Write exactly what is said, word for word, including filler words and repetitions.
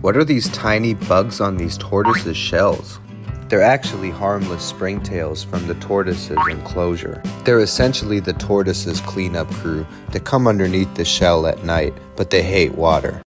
What are these tiny bugs on these tortoises' shells? They're actually harmless springtails from the tortoises' enclosure. They're essentially the tortoises' cleanup crew that come underneath the shell at night, but they hate water.